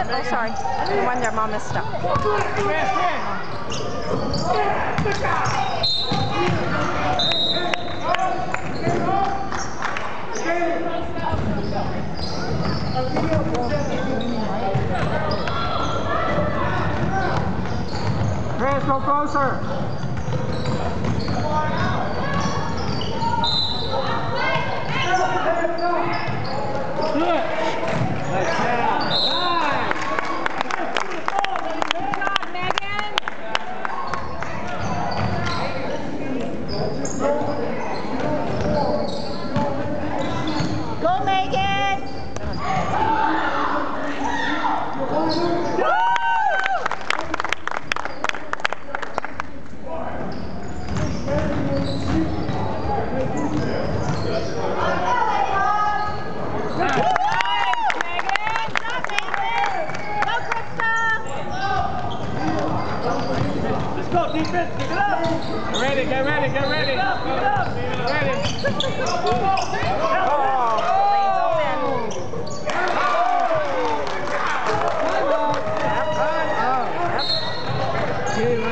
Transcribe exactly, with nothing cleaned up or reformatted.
it? Oh, sorry. No wonder Mom messed up. Chris, go closer. Good. Nice job. Nice. Good job, Megan. Go, Megan. Let's go, defense. Pick it up. Get ready, get ready, get ready. Pick it up, pick it up. Get ready. Oh, lane's open. Yep.